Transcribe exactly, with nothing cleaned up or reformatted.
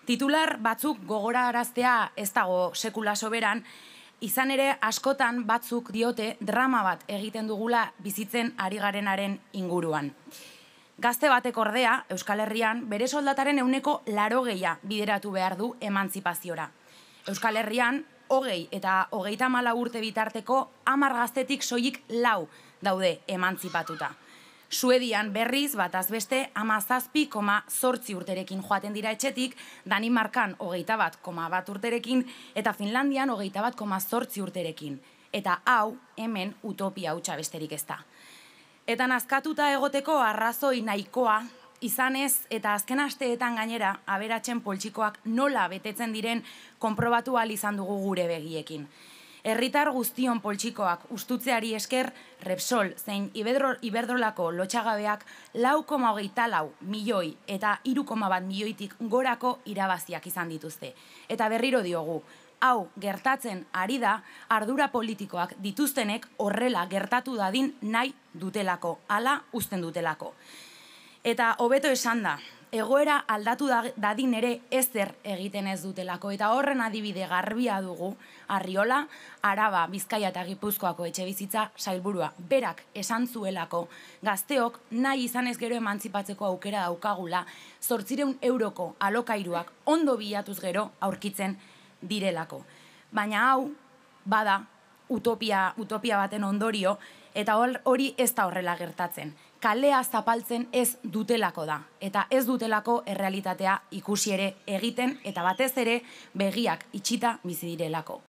Titular batzuk gogoraraztea ez dago sekula soberan, izan ere askotan batzuk diote drama bat egiten dugula bizitzen ari garenaren inguruan. Gazte batek ordea, Euskal Herrian, bere soldataren ehuneko laurogeia bideratu behar du emantzipaziora. Euskal Herrian, hogei eta hogeita hamalau urte bitarteko hamar gaztetik soilik lau daude emantzipatuta. Suedian berriz bataz beste hamazazpi koma zortzi urterekin joaten dira etxetik, Danimarkan hogeita bat koma bat urterekin eta Finlandian hogeita bat koma zortzi urterekin. Eta hau hemen utopia hutsa besterik ez da. Eta nazkatuta egoteko arrazoi nahikoa izanez eta azken asteetan gainera aberatsen poltsikoak nola betetzen diren konprobatu ahal izan dugu gure begiekin. Herritar guztion poltsikoak ustutzeari esker Repsol zein Iberdrolako lotxagabeak lau koma hogeita lau milioi eta hiru koma bat milioitik gorako irabaziak izan dituzte. Eta berriro diogu, hau gertatzen ari da ardura politikoak dituztenek horrela gertatu dadin nahi dutelako, hala usten dutelako. Eta hobeto esan da, egoera aldatu dadin ere ezer egiten ez dutelako, eta horren adibide garbia dugu Arriola, Araba, Bizkaia eta Gipuzkoako etxebizitza sailburua berak esan zuelako gazteok nahi izanez gero emantzipatzeko aukera daukagula zortziehun euroko alokairuak ondo bilatuz gero aurkitzen direlako. Baina hau bada utopia, utopia baten ondorio eta hori ez da horrela gertatzen. Kalea zapaltzen ez dutelako da, eta ez dutelako errealitatea ikusi ere egiten, eta batez ere begiak itxita bizi direlako.